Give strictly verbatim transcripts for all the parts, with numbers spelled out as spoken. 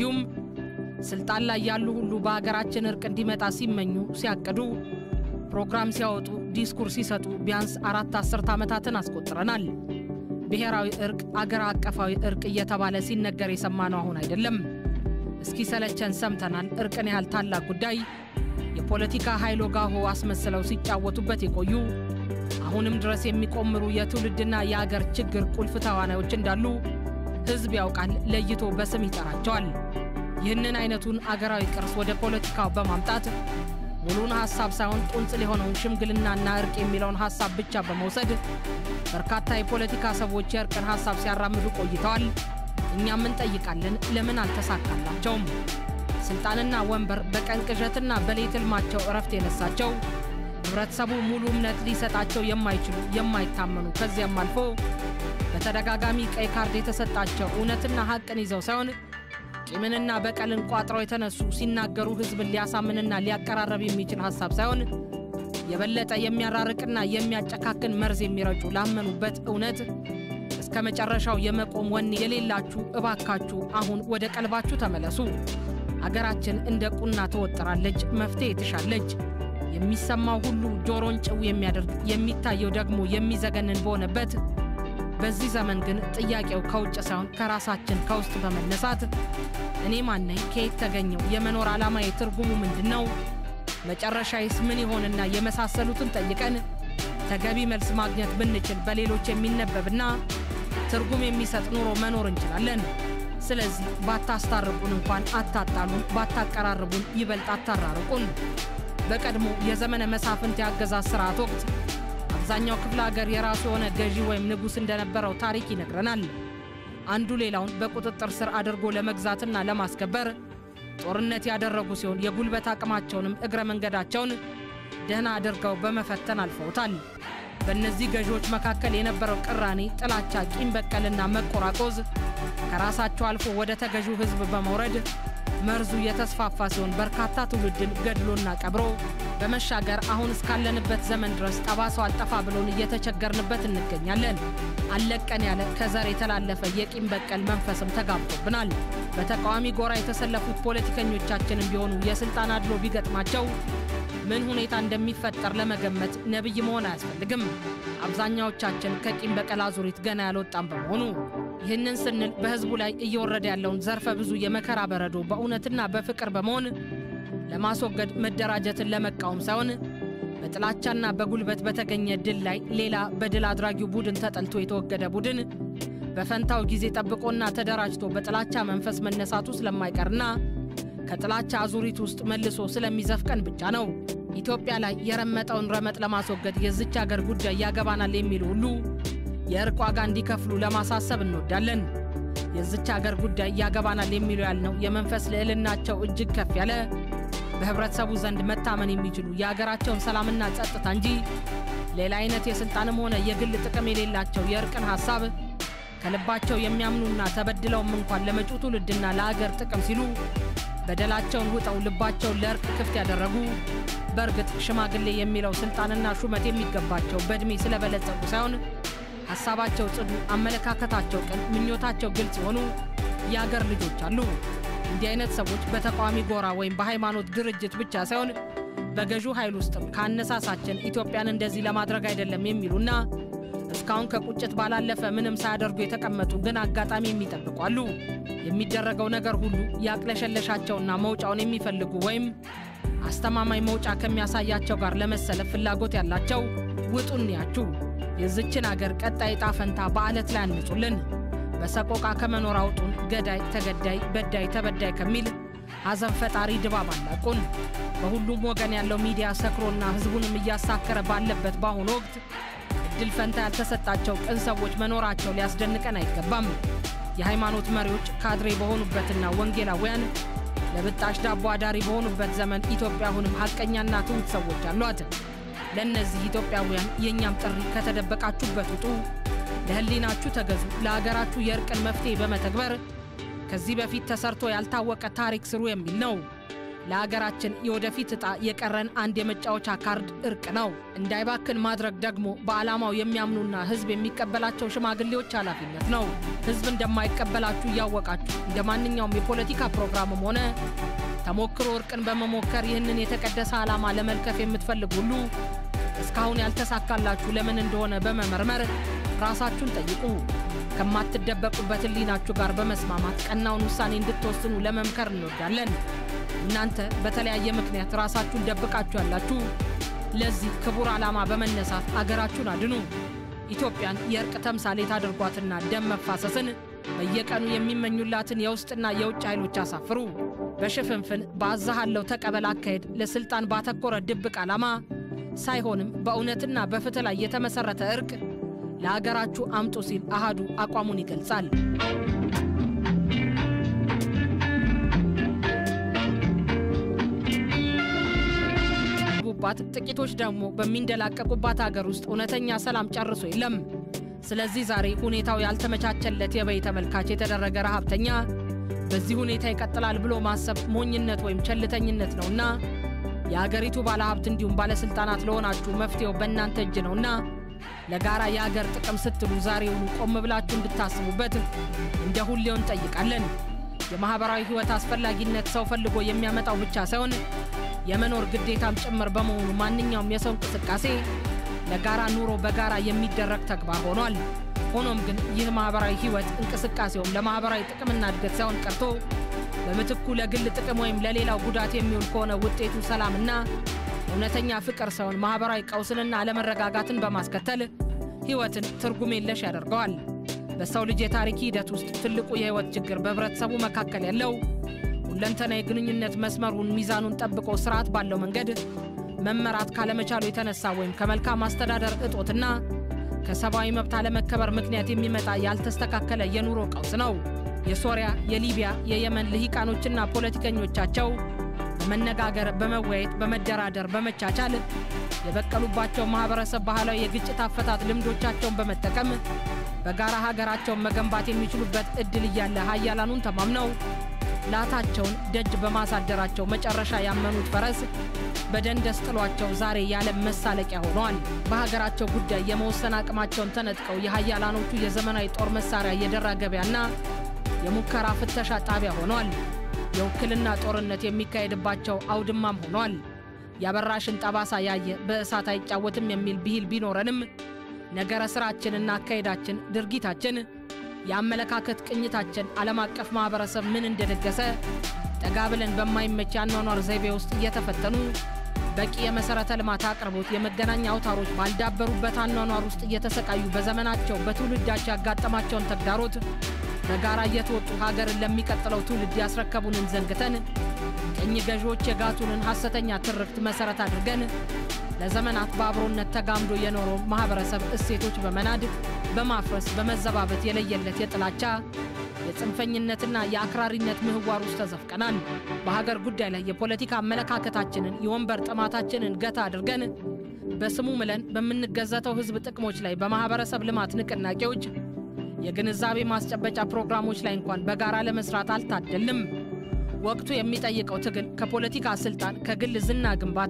እንዲሁም ስልጣን ላይ ያሉ ሁሉ በአገራችን እርቅ እንዲመጣ ሲመኙ ሲያቀዱ ፕሮግራም ሲያወጡ ዲስኩርስ ሲሰጡ ቢያንስ አራት አስርት ዓመታትን አስቆጥረናል። ብሔራዊ እርቅ አገር አቀፋዊ እርቅ እየተባለ ሲነገር የሰማነው አሁን አይደለም። እስኪ ሰለቸን ሰምተናል። እርቅን ያህል ታላቅ ጉዳይ የፖለቲካ ኃይሎ ጋሆ አስመስለው ሲጫወቱበት የቆዩ አሁንም ድረስ የሚቆምሩ የትውልድና የአገር ችግር ቁልፍ ተዋናዮች እንዳሉ ህዝብ ያውቃል፣ ለይቶ በስም ይጠራቸዋል። ይህንን አይነቱን አገራዊ ቅርስ ወደ ፖለቲካው በማምጣት ሙሉን ሐሳብ ሳይሆን ቁንጽል የሆነውን ሽምግልናና እርቅ የሚለውን ሐሳብ ብቻ በመውሰድ በርካታ የፖለቲካ ሰዎች የእርቅን ሐሳብ ሲያራምዱ ቆይተዋል። እኛም እንጠይቃለን፣ ለምን አልተሳካላቸውም? ስልጣንና ወንበር በቀን ቅዠትና በሌት ህልማቸው እረፍት የነሳቸው ህብረተሰቡ ሙሉ እምነት ሊሰጣቸው የማይችሉ የማይታመኑ ከዚያም አልፎ በተደጋጋሚ ቀይ ካርድ የተሰጣቸው እውነትና ሐቅን ይዘው ሳይሆን ቂምንና በቀልን ቋጥረው የተነሱ ሲናገሩ ህዝብን ሊያሳምንና ሊያቀራረብ የሚችል ሐሳብ ሳይሆን የበለጠ የሚያራርቅና የሚያጨካክን መርዝ የሚረጩ ላመኑበት እውነት እስከ መጨረሻው የመቆም ወኔ የሌላችሁ እባካችሁ አሁን ወደ ቀልባችሁ ተመለሱ። አገራችን እንደ ቁና ተወጥራለች፣ መፍትሄ ትሻለች። የሚሰማው ሁሉ ጆሮን ጭው የሚያደርግ የሚታየው ደግሞ የሚዘገንን በሆነበት በዚህ ዘመን ግን ጥያቄው ከውጭ ሳይሆን ከራሳችን ከውስጥ በመነሳት እኔ ማን ነኝ? ከየት ተገኘው? የመኖር ዓላማዬ ትርጉሙ ምንድነው? መጨረሻዬስ ምን ይሆንና የመሳሰሉትን ጠይቀን ተገቢ መልስ ማግኘት ብንችል በሌሎች የሚነበብና ትርጉም የሚሰጥ ኑሮ መኖር እንችላለን። ስለዚህ ባታስታርቁን እንኳን አታጣሉን፣ ባታቀራርቡን ይበልጥ አታራርቁን። በቀድሞ የዘመነ መሳፍንት ያገዛዝ ሥርዓት ወቅት አብዛኛው ክፍለ ሀገር የራሱ የሆነ ገዢ ወይም ንጉሥ እንደነበረው ታሪክ ይነግረናል። አንዱ ሌላውን በቁጥጥር ስር አድርጎ ለመግዛትና ለማስከበር ጦርነት ያደረጉ ሲሆን የጉልበት አቅማቸውንም እግረ መንገዳቸውን ደህና አድርገው በመፈተን አልፈውታል። በእነዚህ ገዢዎች መካከል የነበረው ቅራኔ፣ ጥላቻ፣ ቂም በቀልና መቆራቆዝ ከራሳቸው አልፎ ወደ ተገዢው ሕዝብ በመውረድ መርዙ የተስፋፋ ሲሆን በርካታ ትውልድን ገድሎና ቀብሮ በመሻገር አሁን እስካለንበት ዘመን ድረስ ጠባሳው አልጠፋ ብሎን እየተቸገርንበት እንገኛለን። አለቀን ያለ ከዘር የተላለፈ የቂም በቀል መንፈስም ተጋብቶብናል። በተቃዋሚ ጎራ የተሰለፉት ፖለቲከኞቻችንም ቢሆኑ የስልጣን አድሎ ቢገጥማቸው ምን ሁኔታ እንደሚፈጠር ለመገመት ነብይ መሆን አያስፈልግም። አብዛኛዎቻችን ከቂም በቀል አዙሪት ገና ያልወጣን በመሆኑ ይህንን ስንል በህዝቡ ላይ እየወረደ ያለውን ዘርፈ ብዙ የመከራ በረዶ በእውነትና በፍቅር በመሆን ለማስወገድ መደራጀትን ለመቃወም ሳይሆን በጥላቻና በጉልበት በተገኘ ድል ላይ ሌላ በድል አድራጊው ቡድን ተጠልቶ የተወገደ ቡድን በፈንታው ጊዜ ጠብቆና ተደራጅቶ በጥላቻ መንፈስ መነሳቱ ስለማይቀርና ከጥላቻ አዙሪት ውስጥ መልሶ ስለሚዘፍቀን ብቻ ነው። ኢትዮጵያ ላይ የረመጠውን ረመጥ ለማስወገድ የዚች ሀገር ጉዳይ ያገባናል የሚሉ ሁሉ የእርቅ ዋጋ እንዲከፍሉ ለማሳሰብ እንወዳለን። የዚች ሀገር ጉዳይ ያገባናል የሚሉ ያልነው የመንፈስ ልዕልናቸው እጅግ ከፍ ያለ በህብረተሰቡ ዘንድ መታመን የሚችሉ የሀገራቸውን ሰላምና ጸጥታ እንጂ ሌላ አይነት የስልጣንም ሆነ የግል ጥቅም የሌላቸው የእርቅን ሐሳብ ከልባቸው የሚያምኑና ተበድለውም እንኳን ለመጪው ትውልድና ለሀገር ጥቅም ሲሉ በደላቸውን ውጠው ልባቸውን ለእርቅ ክፍት ያደረጉ በእርግጥ ሽማግሌ የሚለው ስልጣንና ሹመት የሚገባቸው በእድሜ ስለበለጸጉ ሳይሆን ሐሳባቸው ጽዱ፣ አመለካከታቸው ቅን፣ ምኞታቸው ግልጽ የሆኑ የአገር ልጆች አሉ። እንዲህ አይነት ሰዎች በተቃዋሚ ጎራ ወይም በሃይማኖት ድርጅት ብቻ ሳይሆን በገዢው ኃይል ውስጥም ካነሳሳችን ኢትዮጵያን እንደዚህ ለማድረግ አይደለም የሚሉና እስካሁን ከቁጭት ባላለፈ ምንም ሳያደርጉ የተቀመጡ ግን አጋጣሚ የሚጠብቁ አሉ። የሚደረገው ነገር ሁሉ ያቅለሸለሻቸውና መውጫውን የሚፈልጉ ወይም አስተማማኝ መውጫ ከሚያሳያቸው ጋር ለመሰለፍ ፍላጎት ያላቸው ውጡንያችሁ የዚችን አገር ቀጣይ ዕጣ ፈንታ በአለት ላይ አንጹልን። በሰቆቃ ከመኖር አውጡን። ገዳይ ተገዳይ፣ በዳይ ተበዳይ ከሚል ሐዘን ፈጣሪ ድባብ አላቁን። በሁሉም ወገን ያለው ሚዲያ ሰክሮና ህዝቡንም እያሳከረ ባለበት በአሁኑ ወቅት እድል ፈንታ ያልተሰጣቸው ቅን ሰዎች መኖራቸው ሊያስደንቀን አይገባም። የሃይማኖት መሪዎች ካድሬ በሆኑበትና ወንጌላውያን ለብጣሽ ዳቦ አዳሪ በሆኑበት ዘመን ኢትዮጵያ አሁንም ሐቀኛና ትውት ሰዎች አሏት። ለነዚህ ኢትዮጵያውያን የኛም ጥሪ ከተደበቃችሁበት ውጡ፣ ለህሊናችሁ ተገዙ፣ ለሀገራችሁ የእርቅን መፍትሄ በመተግበር ከዚህ በፊት ተሰርቶ ያልታወቀ ታሪክ ስሩ የሚል ነው። ለሀገራችን የወደፊት ዕጣ የቀረን አንድ የመጫወቻ ካርድ እርቅ ነው። እንዳይባክን ማድረግ ደግሞ በዓላማው የሚያምኑና ህዝብ የሚቀበላቸው ሽማግሌዎች ኃላፊነት ነው። ህዝብ እንደማይቀበላችሁ ያወቃችሁ እንደማንኛውም የፖለቲካ ፕሮግራምም ሆነ ተሞክሮ እርቅን በመሞከር ይህንን የተቀደሰ ዓላማ ለመልከፍ የምትፈልጉ ሁሉ እስካሁን ያልተሳካላችሁ ለምን እንደሆነ በመመርመር ራሳችሁን ጠይቁ። ከማትደበቁበት ህሊናችሁ ጋር በመስማማት ቀናውን ውሳኔ እንድትወስኑ ለመምከር እንወዳለን። እናንተ በተለያየ ምክንያት ራሳችሁን ደብቃችሁ ያላችሁ ለዚህ ክቡር ዓላማ በመነሳት አገራችሁን አድኑ። ኢትዮጵያን የእርቅ ተምሳሌት አድርጓትና ደም መፋሰስን በየቀኑ የሚመኙላትን የውስጥና የውጭ ኃይሎች አሳፍሩ። በሽፍንፍን ባዛሃለው ተቀበል አካሄድ ለስልጣን ባተኮረ ድብቅ ዓላማ ሳይሆንም በእውነትና በፍትህ ላይ የተመሰረተ እርቅ ለሀገራችሁ አምጡ ሲል አሃዱ አቋሙን ይገልጻል። ባት ጥቂቶች ደግሞ በሚንደላቀቁባት ሀገር ውስጥ እውነተኛ ሰላም ጨርሶ የለም። ስለዚህ ዛሬ ሁኔታው ያልተመቻቸለት የበይ ተመልካች የተደረገ ረሃብተኛ በዚህ ሁኔታ ይቀጥላል ብሎ ማሰብ ሞኝነት ወይም ቸልተኝነት ነውና የሀገሪቱ ባለሀብት እንዲሁም ባለስልጣናት ለሆናችሁ መፍትሄው በእናንተ እጅ ነውና ለጋራ የሀገር ጥቅም ስትሉ ዛሬውኑ ቆም ብላችሁ እንድታስቡበት እንደ ሁሌው እንጠይቃለን። የማህበራዊ ህይወት አስፈላጊነት ሰው ፈልጎ የሚያመጣው ብቻ ሳይሆን የመኖር ግዴታም ጭምር በመሆኑ ማንኛውም የሰው እንቅስቃሴ ለጋራ ኑሮ በጋራ የሚደረግ ተግባር ሆኗል። ሆኖም ግን ይህ ማህበራዊ ህይወት እንቅስቃሴውም ለማህበራዊ ጥቅምና እድገት ሳይሆን ቀርቶ በምትኩ ለግል ጥቅም ወይም ለሌላው ጉዳት የሚውል ከሆነ ውጤቱ ሰላምና እውነተኛ ፍቅር ሳይሆን ማህበራዊ ቀውስንና አለመረጋጋትን በማስከተል ህይወትን ትርጉም የለሽ ያደርገዋል። በሰው ልጅ የታሪክ ሂደት ውስጥ ትልቁ የህይወት ችግር በህብረተሰቡ መካከል ያለው ሁለንተናዊ ግንኙነት መስመሩን ሚዛኑን ጠብቆ ስርዓት ባለው መንገድ መመራት ካለመቻሉ የተነሳ ወይም ከመልካም አስተዳደር እጦትና ከሰብአዊ መብት አለመከበር ምክንያት የሚመጣ ያልተስተካከለ የኑሮ ቀውስ ነው። የሶሪያ፣ የሊቢያ፣ የየመን ልሂቃኖችና ፖለቲከኞቻቸው በመነጋገር በመወያየት በመደራደር በመቻቻል የበቀሉባቸው ማህበረሰብ ባህላዊ የግጭት አፈታት ልምዶቻቸውን በመጠቀም በጋራ ሀገራቸውን መገንባት የሚችሉበት እድል እያለ ሀያላኑን ተማምነው ላታቸውን ደጅ በማሳደራቸው መጨረሻ ያመኑት ፈረስ በደንደስ ጥሏቸው ዛሬ ያለ መሳለቂያ ሆነዋል። በሀገራቸው ጉዳይ የመወሰን አቅማቸውን ተነጥቀው የሀያላኖቹ የዘመናዊ ጦር መሳሪያ የደራ ገበያና የሙከራ ፍተሻ ጣቢያ ሆነዋል። የውክልና ጦርነት የሚካሄድባቸው አውድማም ሆነዋል። ያበራሽን ጠባሳ ያየ በእሳት አይጫወትም የሚል ብሂል ቢኖረንም ነገረ ስራችንና አካሄዳችን ድርጊታችን የአመለካከት ቅኝታችን ዓለም አቀፍ ማህበረሰብ ምን እንደደገሰ ጠጋብለን በማይመች አኗኗር ዘይቤ ውስጥ እየተፈተኑ በቂ የመሰረተ ልማት አቅርቦት የመገናኛ አውታሮች ባልዳበሩበት አኗኗር ውስጥ እየተሰቃዩ በዘመናቸው በትውልዳቸው ያጋጠማቸውን ተግዳሮት በጋራ እየተወጡ ሀገርን ለሚቀጥለው ትውልድ ያስረከቡንን ዘንግተን ቀኝ ገዢዎች የጋቱንን ሐሰተኛ ትርክት መሰረት አድርገን ለዘመናት በአብሮነት ተጋምዶ የኖረው ማህበረሰብ እሴቶች በመናድ በማፍረስ በመዘባበት የለየለት የጥላቻ የጽንፈኝነትና የአክራሪነት ምህዋር ውስጥ ተዘፍቀናል። በሀገር ጉዳይ ላይ የፖለቲካ አመለካከታችንን የወንበር ጥማታችንን ገታ አድርገን በስሙ ምለን በምንገዘተው ህዝብ ጥቅሞች ላይ በማህበረሰብ ልማት ንቅናቄዎች የግንዛቤ ማስጨበጫ ፕሮግራሞች ላይ እንኳን በጋራ ለመስራት አልታደልንም። ወቅቱ የሚጠይቀው ትግል ከፖለቲካ ስልጣን ከግል ዝና ግንባታ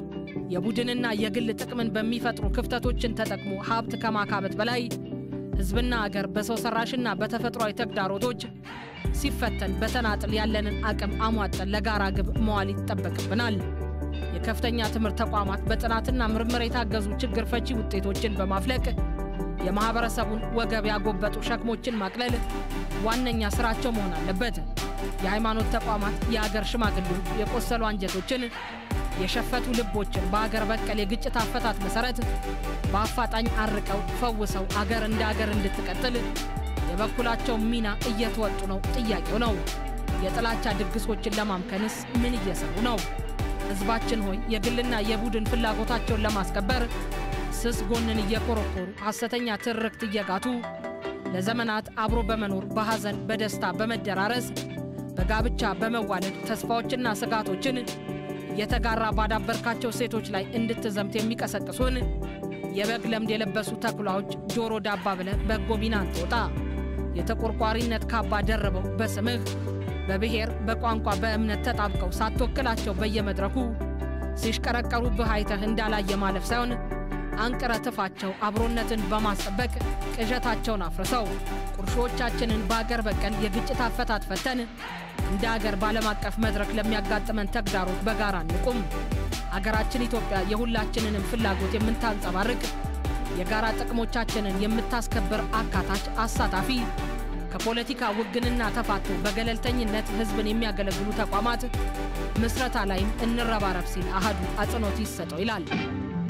የቡድንና የግል ጥቅምን በሚፈጥሩ ክፍተቶችን ተጠቅሞ ሀብት ከማካበት በላይ ህዝብና አገር በሰው ሰራሽና በተፈጥሯዊ ተግዳሮቶች ሲፈተን በተናጥል ያለንን አቅም አሟጠን ለጋራ ግብ መዋል ይጠበቅብናል። የከፍተኛ ትምህርት ተቋማት በጥናትና ምርምር የታገዙ ችግር ፈቺ ውጤቶችን በማፍለቅ የማህበረሰቡን ወገብ ያጎበጡ ሸክሞችን ማቅለል ዋነኛ ስራቸው መሆን አለበት። የሃይማኖት ተቋማት የአገር ሽማግሌዎች የቆሰሉ አንጀቶችን የሸፈቱ ልቦችን በአገር በቀል የግጭት አፈታት መሰረት በአፋጣኝ አርቀው ፈውሰው አገር እንደ አገር እንድትቀጥል የበኩላቸው ሚና እየተወጡ ነው። ጥያቄው ነው የጥላቻ ድግሶችን ለማምከንስ ምን እየሰሩ ነው? ህዝባችን ሆይ የግልና የቡድን ፍላጎታቸውን ለማስከበር ስስ ጎንን እየኮረኮሩ ሐሰተኛ ትርክት እየጋቱ ለዘመናት አብሮ በመኖር በሐዘን በደስታ በመደራረስ በጋብቻ በመዋለድ ተስፋዎችና ስጋቶችን የተጋራ ባዳበርካቸው ሴቶች ላይ እንድትዘምት የሚቀሰቅሱን የበግ ለምድ የለበሱ ተኩላዎች ጆሮ ዳባ ብለ በጎ ቢናን ተወጣ። የተቆርቋሪነት ካባ ደረበው በስምህ በብሔር በቋንቋ በእምነት ተጣብቀው ሳትወክላቸው በየመድረኩ ሲሽከረከሩብህ አይተህ እንዳላየ ማለፍ ሳይሆን አንቅረ ትፋቸው አብሮነትን በማስጠበቅ ቅዠታቸውን አፍርሰው ቁርሾቻችንን በአገር በቀል የግጭት አፈታት ፈተን እንደ አገር ባለም አቀፍ መድረክ ለሚያጋጥመን ተግዳሮት በጋራ እንቁም። አገራችን ኢትዮጵያ የሁላችንንም ፍላጎት የምታንጸባርቅ የጋራ ጥቅሞቻችንን የምታስከብር አካታች አሳታፊ ከፖለቲካ ውግንና ተፋቶ በገለልተኝነት ህዝብን የሚያገለግሉ ተቋማት ምስረታ ላይም እንረባረብ ሲል አሃዱ አጽንኦት ይሰጠው ይላል።